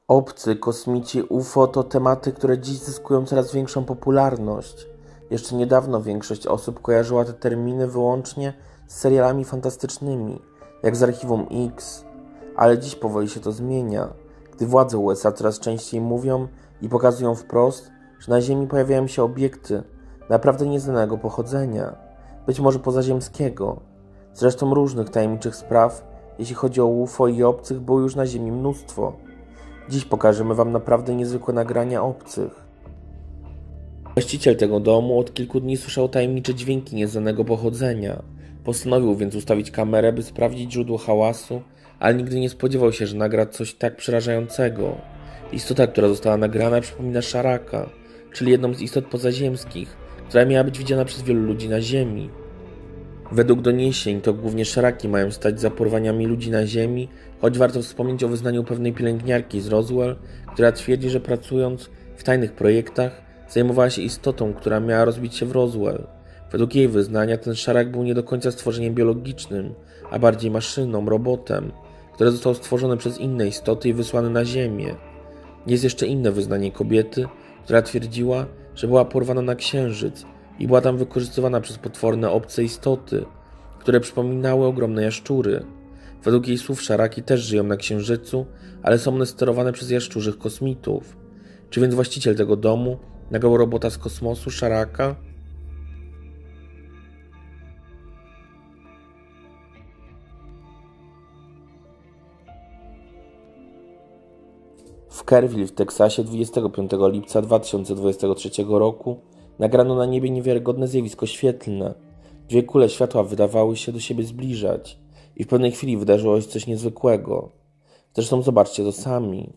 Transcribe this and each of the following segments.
Obcy, kosmici, UFO to tematy, które dziś zyskują coraz większą popularność. Jeszcze niedawno większość osób kojarzyła te terminy wyłącznie z serialami fantastycznymi, jak z Archiwum X, ale dziś powoli się to zmienia, gdy władze USA coraz częściej mówią i pokazują wprost, że na Ziemi pojawiają się obiekty naprawdę nieznanego pochodzenia, być może pozaziemskiego. Zresztą różnych tajemniczych spraw, jeśli chodzi o UFO i obcych, było już na Ziemi mnóstwo. Dziś pokażemy Wam naprawdę niezwykłe nagrania obcych. Właściciel tego domu od kilku dni słyszał tajemnicze dźwięki nieznanego pochodzenia. Postanowił więc ustawić kamerę, by sprawdzić źródło hałasu, ale nigdy nie spodziewał się, że nagra coś tak przerażającego. Istota, która została nagrana, przypomina szaraka, czyli jedną z istot pozaziemskich, która miała być widziana przez wielu ludzi na Ziemi. Według doniesień to głównie szaraki mają stać za porwaniami ludzi na Ziemi, choć warto wspomnieć o wyznaniu pewnej pielęgniarki z Roswell, która twierdzi, że pracując w tajnych projektach zajmowała się istotą, która miała rozbić się w Roswell. Według jej wyznania ten szarak był nie do końca stworzeniem biologicznym, a bardziej maszyną, robotem, które zostało stworzone przez inne istoty i wysłane na Ziemię. Jest jeszcze inne wyznanie kobiety, która twierdziła, że była porwana na Księżyc i była tam wykorzystywana przez potworne obce istoty, które przypominały ogromne jaszczury. Według jej słów szaraki też żyją na Księżycu, ale są one sterowane przez jaszczurzych kosmitów. Czy więc właściciel tego domu nagrał robota z kosmosu, szaraka? W Kerrville w Teksasie 25 lipca 2023 roku nagrano na niebie niewiarygodne zjawisko świetlne. Dwie kule światła wydawały się do siebie zbliżać i w pewnej chwili wydarzyło się coś niezwykłego. Zresztą zobaczcie to sami.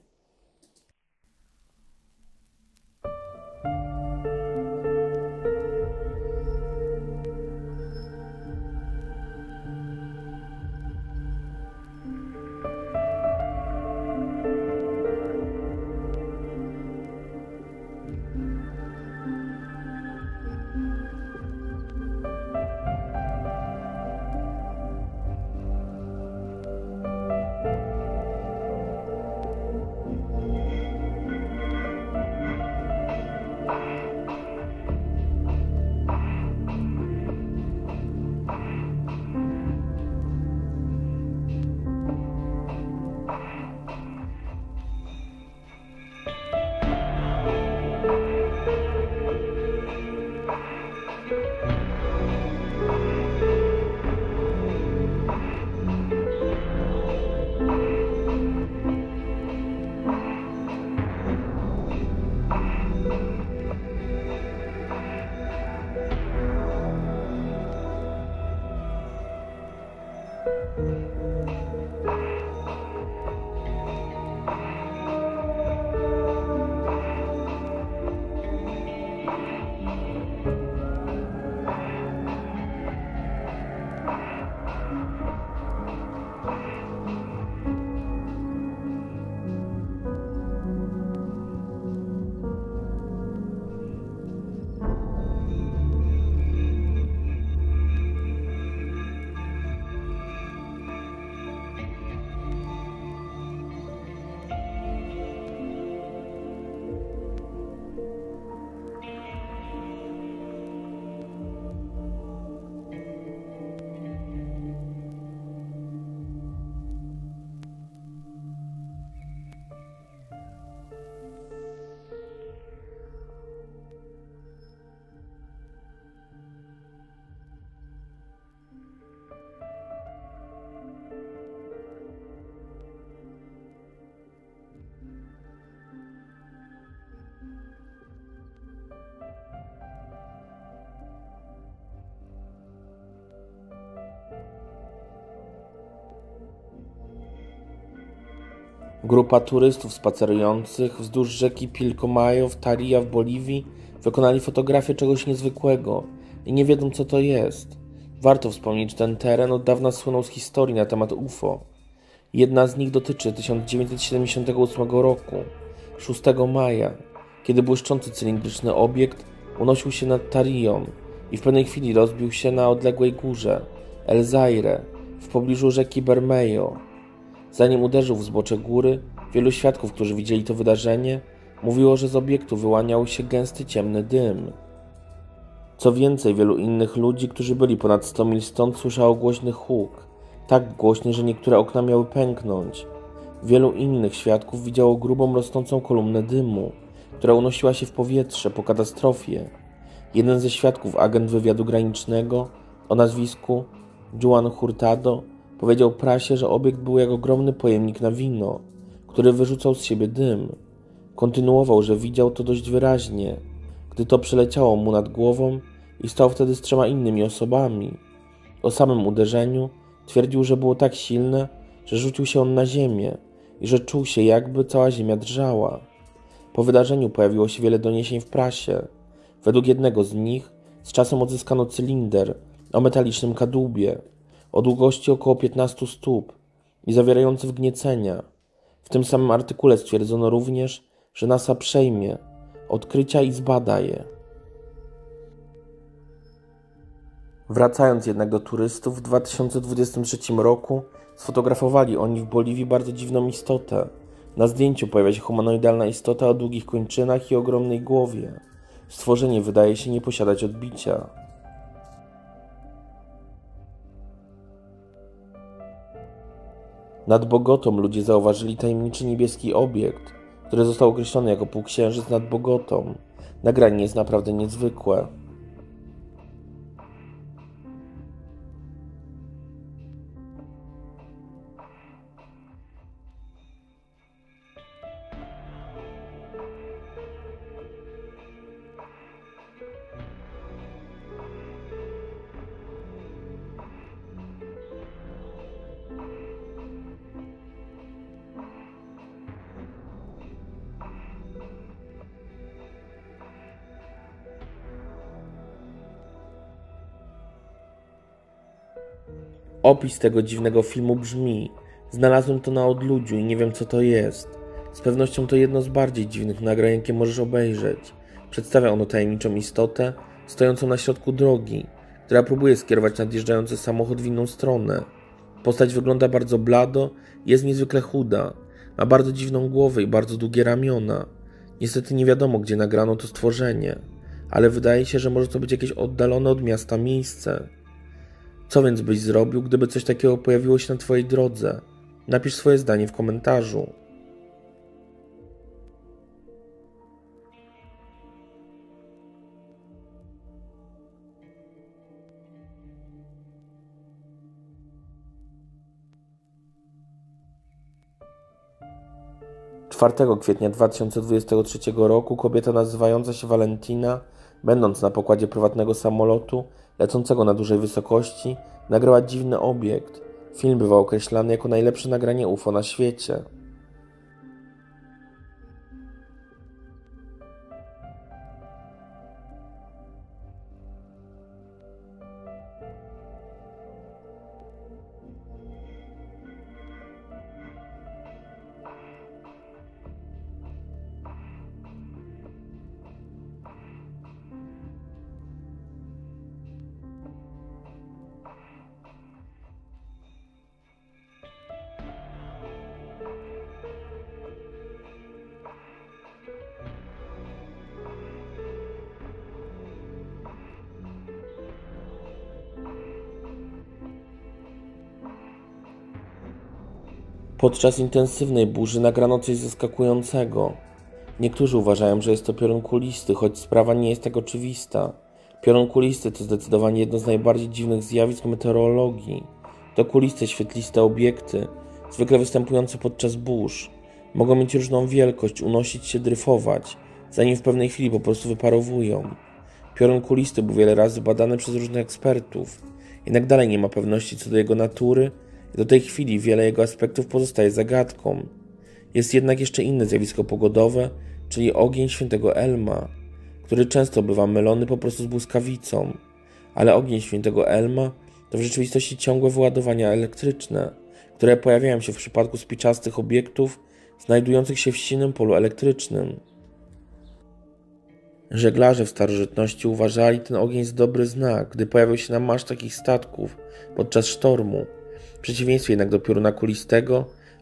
Grupa turystów spacerujących wzdłuż rzeki Pilcomayo w Tarija w Boliwii wykonali fotografię czegoś niezwykłego i nie wiedzą, co to jest. Warto wspomnieć, że ten teren od dawna słynął z historii na temat UFO. Jedna z nich dotyczy 1978 roku, 6 maja, kiedy błyszczący cylindryczny obiekt unosił się nad Tariją i w pewnej chwili rozbił się na odległej górze El Zaire w pobliżu rzeki Bermejo. Zanim uderzył w zbocze góry, Wielu świadków, którzy widzieli to wydarzenie, mówiło, że z obiektu wyłaniał się gęsty, ciemny dym. Co więcej, wielu innych ludzi, którzy byli ponad 100 mil stąd, słyszało głośny huk, tak głośny, że niektóre okna miały pęknąć. Wielu innych świadków widziało grubą, rosnącą kolumnę dymu, która unosiła się w powietrze po katastrofie. Jeden ze świadków, agent wywiadu granicznego o nazwisku Juan Hurtado, powiedział prasie, że obiekt był jak ogromny pojemnik na wino, który wyrzucał z siebie dym. Kontynuował, że widział to dość wyraźnie, gdy to przeleciało mu nad głową i stał wtedy z 3 innymi osobami. O samym uderzeniu twierdził, że było tak silne, że rzucił się on na ziemię i że czuł się, jakby cała ziemia drżała. Po wydarzeniu pojawiło się wiele doniesień w prasie. Według jednego z nich z czasem odzyskano cylinder o metalicznym kadłubie o długości około 15 stóp i zawierający wgniecenia. W tym samym artykule stwierdzono również, że NASA przejmie odkrycia i zbada je. Wracając jednak do turystów, w 2023 roku sfotografowali oni w Boliwii bardzo dziwną istotę. Na zdjęciu pojawia się humanoidalna istota o długich kończynach i ogromnej głowie. Stworzenie wydaje się nie posiadać odbicia. Nad Bogotą ludzie zauważyli tajemniczy niebieski obiekt, który został określony jako półksiężyc nad Bogotą. Nagranie jest naprawdę niezwykłe. Opis tego dziwnego filmu brzmi: znalazłem to na odludziu i nie wiem, co to jest. Z pewnością to jedno z bardziej dziwnych nagrań, jakie możesz obejrzeć. Przedstawia ono tajemniczą istotę stojącą na środku drogi, która próbuje skierować nadjeżdżający samochód w inną stronę. Postać wygląda bardzo blado i jest niezwykle chuda. Ma bardzo dziwną głowę i bardzo długie ramiona. Niestety nie wiadomo, gdzie nagrano to stworzenie, ale wydaje się, że może to być jakieś oddalone od miasta miejsce. Co więc byś zrobił, gdyby coś takiego pojawiło się na twojej drodze? Napisz swoje zdanie w komentarzu. Czwartego kwietnia 2023 roku kobieta nazywająca się Valentina, będąc na pokładzie prywatnego samolotu lecącego na dużej wysokości, nagrała dziwny obiekt. Film bywał określany jako najlepsze nagranie UFO na świecie. Podczas intensywnej burzy nagrano coś zaskakującego. Niektórzy uważają, że jest to piorun kulisty, choć sprawa nie jest tak oczywista. Piorun kulisty to zdecydowanie jedno z najbardziej dziwnych zjawisk meteorologii. To kuliste, świetliste obiekty, zwykle występujące podczas burz. Mogą mieć różną wielkość, unosić się, dryfować, zanim w pewnej chwili po prostu wyparowują. Piorun kulisty był wiele razy badany przez różnych ekspertów, jednak dalej nie ma pewności co do jego natury i do tej chwili wiele jego aspektów pozostaje zagadką. Jest jednak jeszcze inne zjawisko pogodowe, czyli ogień świętego Elma, który często bywa mylony po prostu z błyskawicą. Ale ogień świętego Elma to w rzeczywistości ciągłe wyładowania elektryczne, które pojawiają się w przypadku spiczastych obiektów znajdujących się w silnym polu elektrycznym. Żeglarze w starożytności uważali ten ogień za dobry znak, gdy pojawiał się na masztach ich statków podczas sztormu. W przeciwieństwie jednak do pioruna kulistego,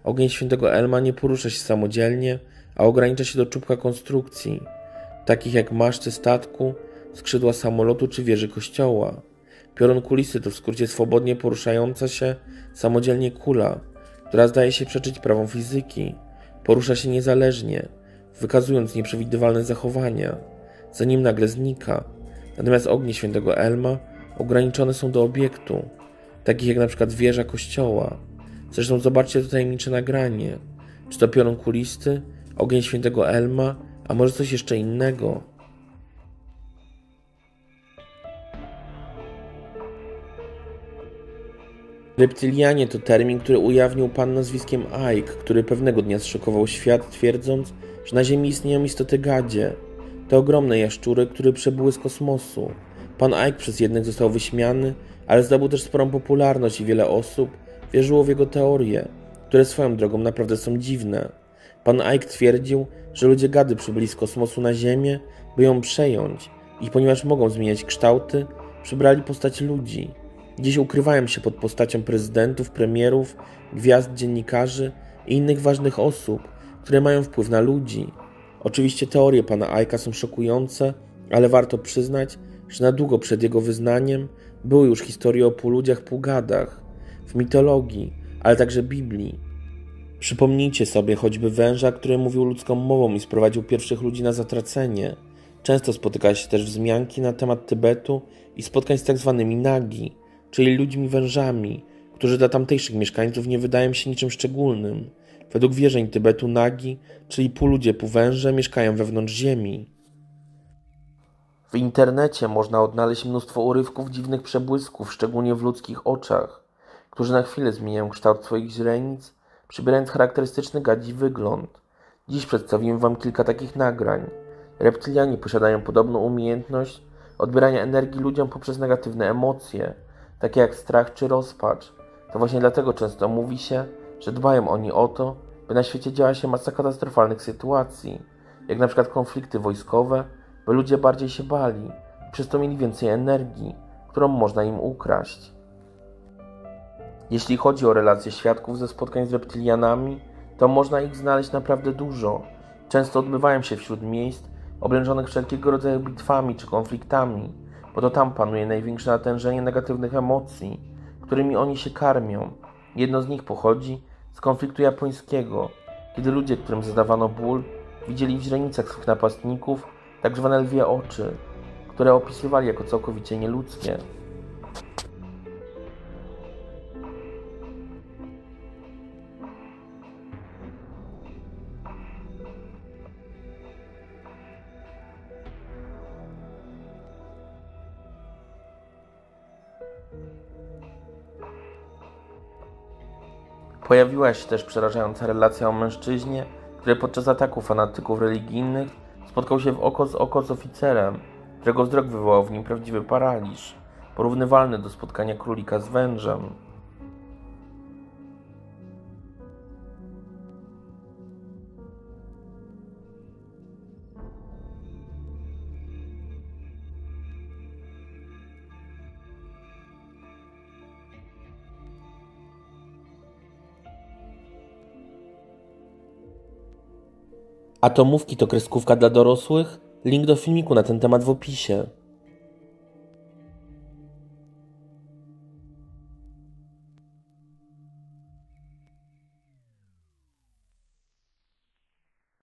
Ogień świętego Elma nie porusza się samodzielnie, a ogranicza się do czubka konstrukcji, takich jak maszty statku, skrzydła samolotu czy wieży kościoła. Piorun kulisty to w skrócie swobodnie poruszająca się samodzielnie kula, która zdaje się przeczyć prawom fizyki. Porusza się niezależnie, wykazując nieprzewidywalne zachowania, zanim nagle znika. Natomiast ognie świętego Elma ograniczone są do obiektu, takich jak na przykład wieża kościoła. Zresztą zobaczcie to tajemnicze nagranie. Czy to piorun kulisty, ogień świętego Elma, a może coś jeszcze innego? Reptylianie to termin, który ujawnił pan nazwiskiem Ike, który pewnego dnia zszokował świat, twierdząc, że na Ziemi istnieją istoty gadzie. To ogromne jaszczury, które przybyły z kosmosu. Pan Ike przez jednych został wyśmiany, ale zdobył też sporą popularność i wiele osób wierzyło w jego teorie, które swoją drogą naprawdę są dziwne. Pan Ike twierdził, że ludzie gady przybyli z kosmosu na Ziemię, by ją przejąć i ponieważ mogą zmieniać kształty, przybrali postać ludzi. Dziś ukrywają się pod postacią prezydentów, premierów, gwiazd, dziennikarzy i innych ważnych osób, które mają wpływ na ludzi. Oczywiście teorie pana Ike'a są szokujące, ale warto przyznać, że na długo przed jego wyznaniem były już historie o półludziach, półgadach, w mitologii, ale także Biblii. Przypomnijcie sobie choćby węża, który mówił ludzką mową i sprowadził pierwszych ludzi na zatracenie. Często spotyka się też wzmianki na temat Tybetu i spotkań z tak zwanymi nagi, czyli ludźmi wężami, którzy dla tamtejszych mieszkańców nie wydają się niczym szczególnym. Według wierzeń Tybetu nagi, czyli półludzie, półwęże, mieszkają wewnątrz ziemi. W internecie można odnaleźć mnóstwo urywków dziwnych przebłysków, szczególnie w ludzkich oczach, którzy na chwilę zmieniają kształt swoich źrenic, przybierając charakterystyczny gadzi wygląd. Dziś przedstawimy wam kilka takich nagrań. Reptylianie posiadają podobną umiejętność odbierania energii ludziom poprzez negatywne emocje, takie jak strach czy rozpacz. To właśnie dlatego często mówi się, że dbają oni o to, by na świecie działa się masa katastrofalnych sytuacji, jak na przykład konflikty wojskowe, by ludzie bardziej się bali i przez to mieli więcej energii, którą można im ukraść. Jeśli chodzi o relacje świadków ze spotkań z reptylianami, to można ich znaleźć naprawdę dużo. Często odbywają się wśród miejsc oblężonych wszelkiego rodzaju bitwami czy konfliktami, bo to tam panuje największe natężenie negatywnych emocji, którymi oni się karmią. Jedno z nich pochodzi z konfliktu japońskiego, kiedy ludzie, którym zadawano ból, widzieli w źrenicach swych napastników tak zwane lwie oczy, które opisywali jako całkowicie nieludzkie. Pojawiła się też przerażająca relacja o mężczyźnie, który podczas ataku fanatyków religijnych spotkał się w oko z oficerem, którego wzrok wywołał w nim prawdziwy paraliż, porównywalny do spotkania królika z wężem. Atomówki to kreskówka dla dorosłych? Link do filmiku na ten temat w opisie.